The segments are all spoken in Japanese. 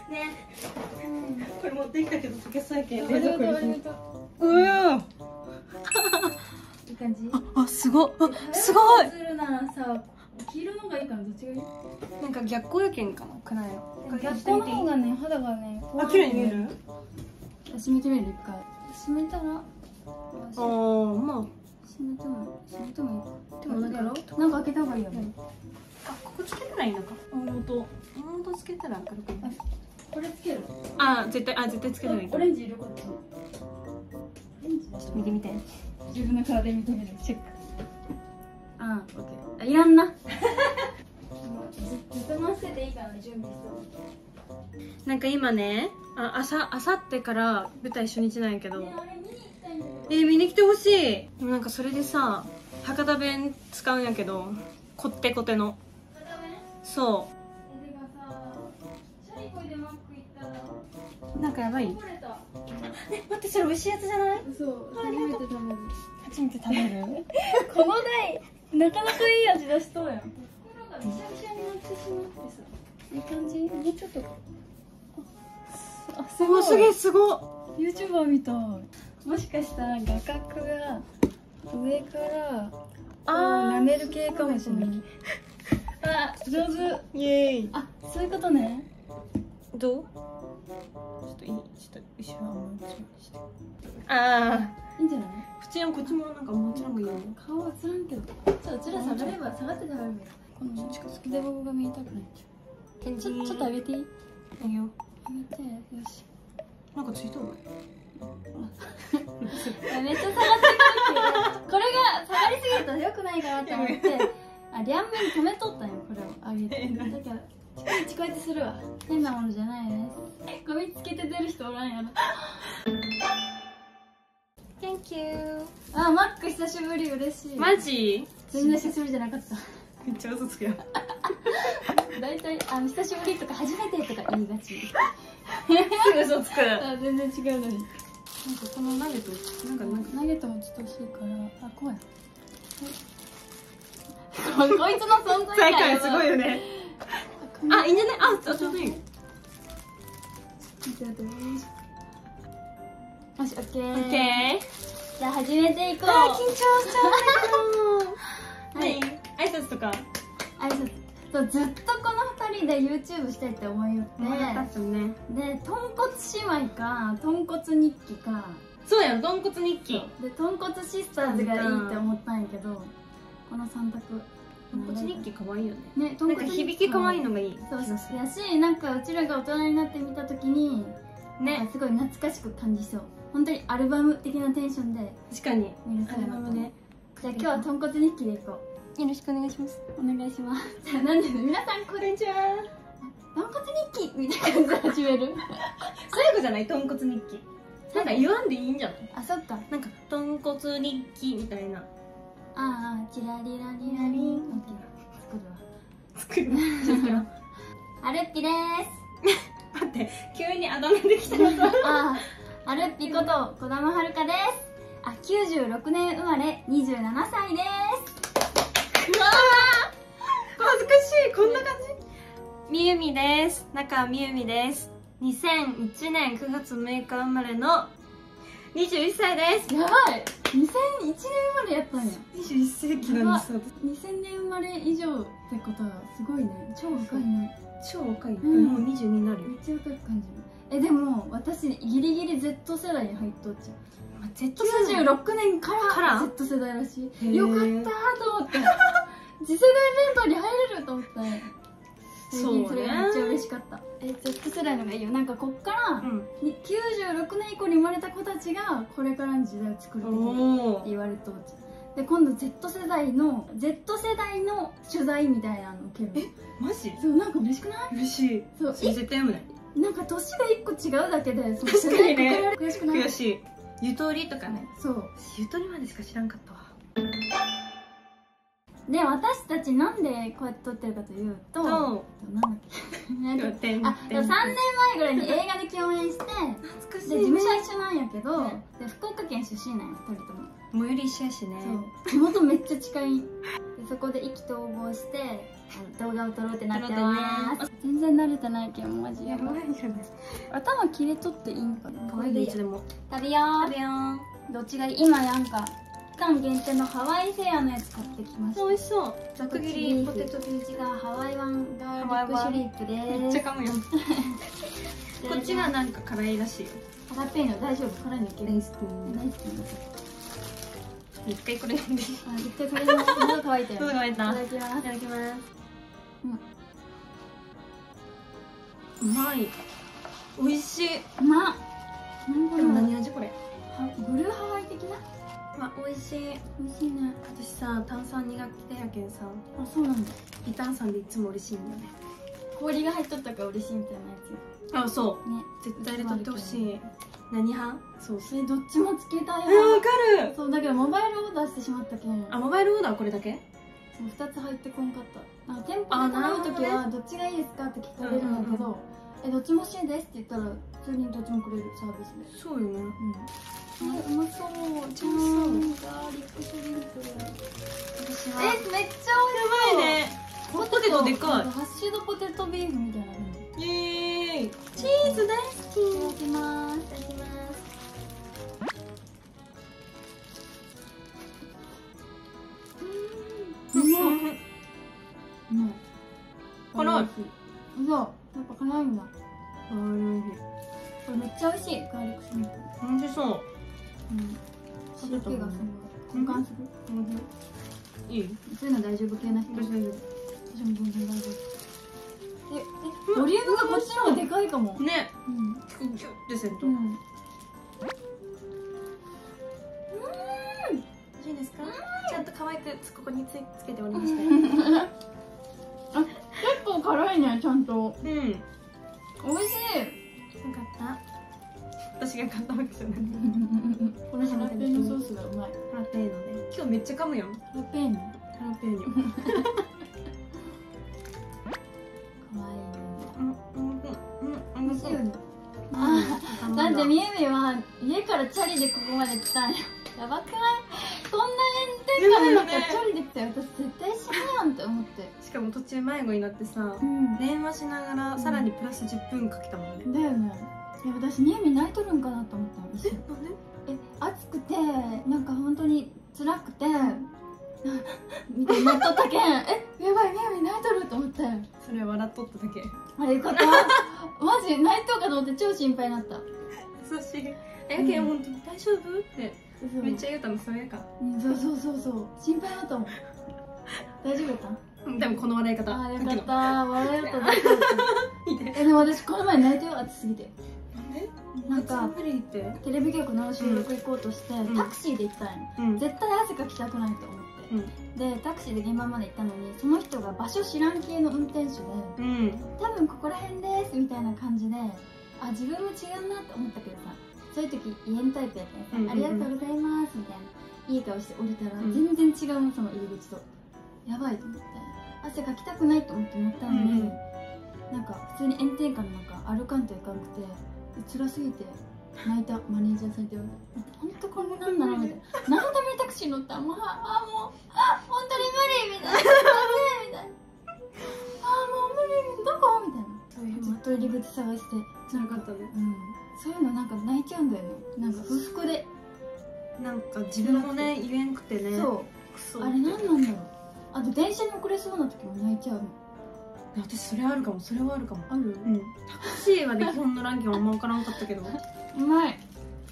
ね。これ持ってきたけど溶けそうやけん。 冷蔵庫に。 うわ。 いい感じ。 あ、すごい。すごい。 するならさ、黄色のがいいかな、どっちがいい？ なんか逆光やけんかな。くないよ。 逆光の方がね、肌がね。 あ、綺麗に見える。 閉めてみる一回。閉めたら。 ああ、まあ。 閉めてもいいか。 でもなんかなんか開けた方がいいよね。 あ、ここつけたらいいのか。大元つけたら明るくなる。 これつける？ あ、絶対つけたらいい。 オレンジ色こっち。オレンジ。 ちょっと見てみて。 自分の体で見てみる。チェック。あ、オッケー。あ、いらんな。ずっと回してていいからね、準備しそう。 なんか今ね、あさってから舞台初日なんやけど、見に来てほしい。でもなんかそれでさ、博多弁使うんやけど、こってこての。そう。なんかやばい。待って、それ美味しいやつじゃない？ そう、初めて食べる。 初めて食べる？ この台、なかなかいい味出しそうやん。袋がびしゃびしゃになってしまってさ。いい感じ？もうちょっと。あ、すごい。 すげえ、すごっ。 YouTuber みたい。もしかしたら画角が上から舐める系かもしれない。あ、上手。 イエーイ。 あ、そういうことね。 どう？ちょっと後ろしてああ、 いいんじゃない？ 普通にこっちもなんかもちろんがいいよね。 顔は映らんけど。ちょっとうちら下がれば下がって食べればいい。この近づきで僕が見えたくない。ちょっと上げていい？ あげよう。 上げて、よし。 なんかついたの？ めっちゃ下がってくるけど、これが下がりすぎると良くないかなと思って、両面に止めとったんよ、これを上げて。だからチコイチするわ。変なものじゃないです。ゴミつけて出る人おらんやろ。 Thank you。 あ、マック久しぶり、嬉しい。 マジ？ 全然久しぶりじゃなかった。 めっちゃ嘘つくよ。 大体久しぶりとか初めてとか言いがち。 すぐ嘘つく。 あ、全然違うのに。 なんかこのナゲット、なんかナゲットもちょっと欲しいから、あ、こうや。こいつの存在感すごいよね。あ、いいんじゃない？あ、ちょうどいい。 よし、オッケー。 オッケー。 じゃあ始めていこう。 緊張しちゃう。はい。挨拶とか。 挨拶。そう、ずっとこの2人で YouTube したいって思いよって。で、豚骨姉妹か、豚骨日記か。 そうやん、豚骨日記。 で、豚骨シスターズがいいって思ったんやけど、この3択。 豚骨日記可愛いよね。 ね、 なんか響き可愛いのがいい。 そう、やし、なんかうちらが大人になって見たときに、ね、すごい懐かしく感じそう。本当にアルバム的なテンションで。 確かに。 見るそうなのね。じゃあ今日は豚骨日記でいこう。よろしくお願いします。 お願いします。じゃあなんで皆さんこんにちは。豚骨日記みたいな感じで始める。 最後じゃない？豚骨日記。なんか言わんでいいんじゃない？ あ、そっか。 なんか豚骨日記みたいな。 ああ、チラリラリラリン。オッケー。 作るわ。 アルッピです。 待って、急にあだ名できたのか。 ああ、アルッピこと児玉遥です。あ、96年生まれ、27歳です。うわー、 恥ずかしい。こんな感じ。みゆみです。中みゆみです。2001年9月6日生まれの21歳です。 やばい、2001年生まれやったんや。 21世紀なんです。 2000年生まれ以上ってことはすごいね。超若いね。 超若い。もう22になるよ。 めっちゃ若く感じる。でも私ギリギリ Z 世代に入っとっちゃう。96年から Z 世代らしい。よかったーと思って、次世代メンバーに入れると思って、そうそれがめっちゃ嬉しかった。Z 世代のがいいよ。なんかこっから96年以降に生まれた子たちがこれからの時代を作るって言われとっちゃう。で今度 Z 世代の取材みたいなの受ける。 マジ？ そう、なんか嬉しくない？ 嬉しい。そう、絶対読むね。なんか年が1個違うだけで確かにね。 悔しくない？ 悔しい。ゆとりとかね。 そう、 ゆとりまでしか知らんかったわ。 で、私たちなんでこうやって撮ってるかというと、なんだっけ3年前ぐらいに映画で共演して、で事務所一緒なんやけど、で福岡県出身なんや2人とも。 最寄り一緒やしね。 そう、地元めっちゃ近い。でそこで意気投合して動画を撮ろうってなってます。全然慣れてないけどマジやばいよね。頭切れとっていいんかな。 可愛いでいつでも食べよう。 食べよどっちがいい？今なんか期間限定のハワイフェアのやつ買ってきました。 う。美味しそう。ざく切りポテト。 こっちがハワイワンガーリックシュリンプです。 めっちゃ噛むよ。こっちがなんか辛いらしいよ。 ハラペーニョ大丈夫？辛いのいける？ 大好き。 大好きなんです。 一回これ飲んで。 一回これで喉乾いたよ。 喉乾いた。 いただきます。 いただきます。うまい。美味しい。 うまっ。 何味これ？ ブルーハワイ的な？ 美味しい。 美味しいね。 私さ、炭酸苦手やけんさ。 あ、そうなんだ。 微炭酸でいつも嬉しいんだよね。 氷が入っとったから嬉しいみたいなやつ。 あ、そう。 ね。 絶対入れとってほしい。何派？そう。 それどっちもつけたい。 わかる。 そうだけどモバイルオーダーしてしまったけん。 あ、モバイルオーダーこれだけ？ そう2つ入ってこんかった。店舗で頼む時はどっちがいいですかって聞かれるんだけど、どっちも欲しいですって言ったら普通にどっちもくれるサービスで。 そうよね。 うまそう。 超美味しそう。 ガーリックシュリンプ。 私は。 めっちゃ美味しそう。 ね。ポテトでかい。 ハッシュドポテトビーフみたいな。 イエーイ。チーズ大好き。 いただきます。いただきます。うまい。 辛い。 そう、やっぱ辛いんだ。 おいしい。 これめっちゃ美味しい。ガーリックシュリンプ。 美味しそう。 塩気がすごい。交換する？ いい？ そういうの大丈夫系な人？ 私大丈夫。 私も全然大丈夫。ボリュームがこっちの方がでかいかも。 ね。ギュッてせんと。美味しいですか？ちゃんと可愛くここにつけておりました。 結構辛いね、ちゃんと。美味しい。 よかった。私が買ったわけじゃない。 このハラペーニョソースがうまい。 ハラペーニョね。今日めっちゃ噛むやん。 ハラペーニョ。 ハラペーニョ。 可愛いね。 美味しいよね。 だってみゆみは家からチャリでここまで来たんや。やばくない？こんな炎天下の中チャリで来たよ。私絶対死ぬやんって思って。 しかも途中迷子になってさ、電話しながらさらにプラス10分かけたもんね。 だよね。いや私みゆみ泣いとるんかなと思ったんですよ。 なんで？ 暑くてなんか本当に辛くてみたいになっとったけんやばいみゆみ泣いとると思って。 それ笑っとっただけ。 あれよかった。マジ泣いとうかと思って超心配になった。 優しい。やけん本当に大丈夫ってめっちゃ言うたのそれか。 そう心配だったもん。大丈夫だった？ でもこの笑い方。 あ、よかった。笑いよっただけ。でも私この前泣いてよ、暑すぎて。なんかテレビ局の収録行こうとしてタクシーで行ったんよ。絶対汗かきたくないと思って。でタクシーで現場まで行ったのに、その人が場所知らん系の運転手で、多分ここら辺ですみたいな感じで、あ、自分も違うなって思ったけどさ、そういう時言えんタイプやったらさ、ありがとうございますみたいないい顔して降りたら全然違うの、その入り口と。やばいと思って、汗かきたくないと思って乗ったのに、なんか普通に炎天下の中歩かんといかんくて辛すぎて泣いた。マネージャーさんって言われて、本当これなんなのみたいな。何のためにタクシー乗ったん？もう本当に無理みたいな。みたいな。もう無理、どこみたいな。ずっと入り口探して辛かったね。 そういうのなんか泣いちゃうんだよね。なんか不服でなんか自分もね言えんくてね。そう。 あれ何なんだろう。あと電車に遅れそうな時も泣いちゃうの。 私それあるかも。それはあるかも。 ある？ タクシーはね基本のランキングあんま分からんかったけど。 うまい。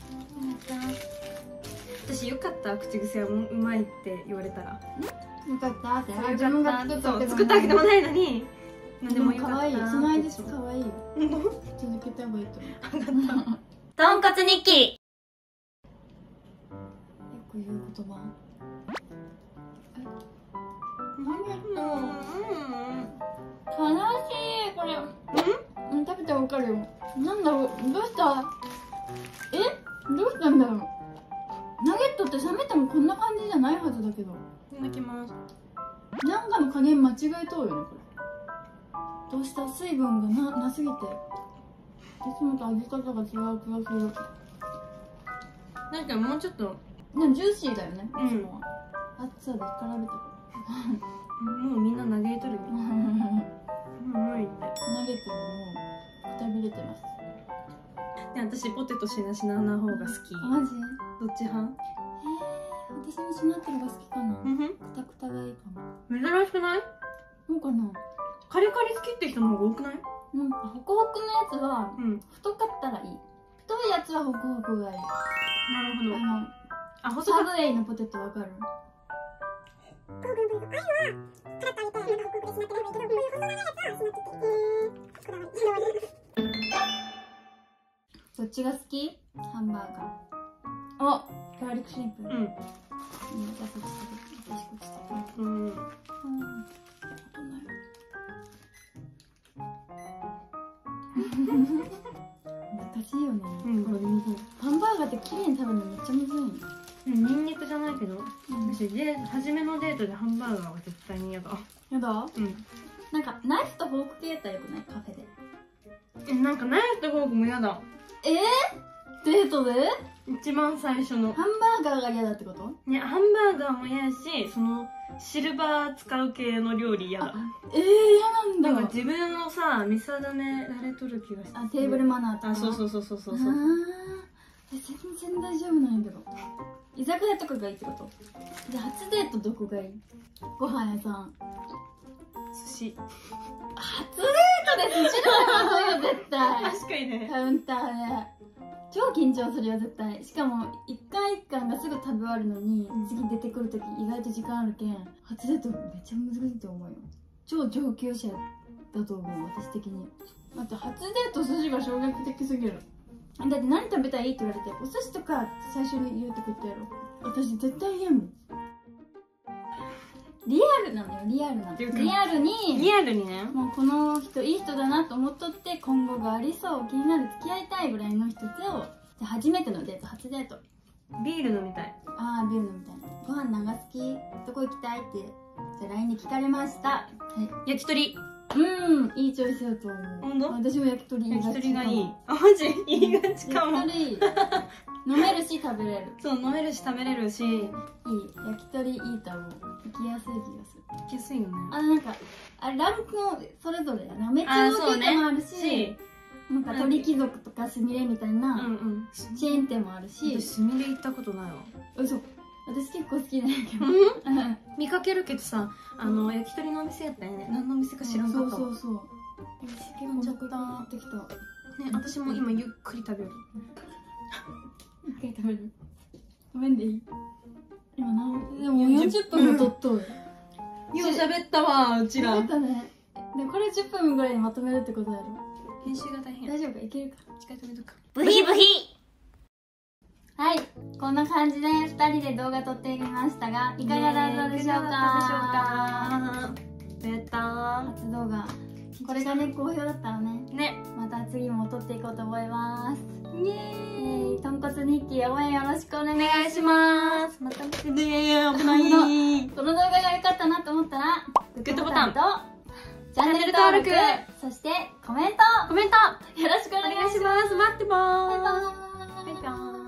私よかった。口癖はうまいって言われたら。 よかったって。自分が作ったわけでもないのに。何でもよかった。 可愛い。その間ちょっと可愛いよ。続けた方がいいと思う。 とんかつ日記。よく言う言葉。悲しいこれ。食べたらわかるよ。なんだろう、どうした？どうしたんだろう。ナゲットって冷めてもこんな感じじゃないはずだけど。 いただきます。 なんかの加減間違えとうよねこれ。どうした？水分がなすぎていつもと味方が違う気がする。 なんかもうちょっとジューシーだよね。いつもは熱さで比べたら。 もうみんな嘆いとるね。もう無理って。 ナゲットももうくたびれてます。 で、私ポテトしなしなな方が好き。 マジ？ どっち派？ 私もしなってるが好きかな。くたくたがいいかも。 珍しくない？ そうかな。 カリカリ好きって人の方が多くない？ なんかホクホクのやつは太かったらいい。太いやつはホクホクがいい。 なるほど。 サブウェイのポテトわかる？どっちが好き？ハンバーガー。お、ガーリックシンプル。じゃあそっち食べて、私こっち食べる。難しいよね。ハンバーガーって綺麗に食べるのめっちゃむずいの。 ニンニクじゃないけど、私初めのデートでハンバーガーは絶対に嫌だ。 やだ？なんかナイフとフォーク系やったらよくない？カフェで。 なんかナイフとフォークも嫌だ。 デートで？ 一番最初のハンバーガーが嫌だってこと？ いや、ハンバーガーも嫌やし、そのシルバー使う系の料理嫌だ。 嫌なんだ。 なんか自分のさ、見定められとる気がして。 テーブルマナーとか。 そう。 全然大丈夫なんやけど。居酒屋とかがいいってこと？じゃあ初デートどこがいい？ご飯屋さん。 寿司。 初デートで寿司食べるよ絶対。 確かにね。 カウンターで。超緊張するよ絶対。しかも一貫一貫がすぐ食べ終わるのに、次出てくるとき意外と時間あるけん、初デートめっちゃ難しいと思うよ。超上級者だと思う私的に。だって初デート寿司が衝撃的すぎる。だって何食べたいって言われて、お寿司とか最初に言うてくってやろ。私絶対言えんもん。リアルなのよ、リアルなの。リアルにね、もうこの人いい人だなと思っとって、今後がありそう、気になる、付き合いたいぐらいの人と、じゃあ初めてのデート、初デート。 ビール飲みたい。 ビール飲みたい。ご飯何が好き？どこ行きたいって、じゃあ LINE に聞かれました。 焼き鳥。 いいチョイスだと思う。 ほんと？ 私も焼き鳥言いがち。 焼き鳥がいい。マジ？言いがちかも。 焼き鳥飲めるし食べれる。 そう、飲めるし食べれるし。いい。 焼き鳥いいと思う。行きやすい気がする。 行きやすいよね。 なんか、ランクもそれぞれやな。めっちゃ大きい店もあるし、なんか鳥貴族とかすみれみたいなチェーン店もあるし。 私すみれ行ったことないわ。 嘘。私結構好きなんやけど。 見かけるけどさ、焼き鳥のお店やったよね。何のお店か知らんかったわ。 そう。美味しく飲んじゃった。 ね、私も今ゆっくり食べる。 ゆっくり食べる。ごめんでいい？今でも40分も撮っとる。 よう喋ったわ、うちら。 喋ったね。でこれ10分ぐらいにまとめるってことやろ。 編集が大変。 大丈夫か？いけるか？ 近い止めとくか。 ブヒブヒ。はい、こんな感じで2人で動画撮ってみましたが、いかがだったでしょうか？ やったー。 初動画。これがね、好評だったらね。また次も撮っていこうと思います。イエーイ。とんこつ日記応援よろしくお願いします。 また見てねー。危ない。 この動画が良かったなと思ったら、 グッドボタンとチャンネル登録、そしてコメントよろしくお願いします。 待ってまーす。 バイバーイ。 バイバーイ。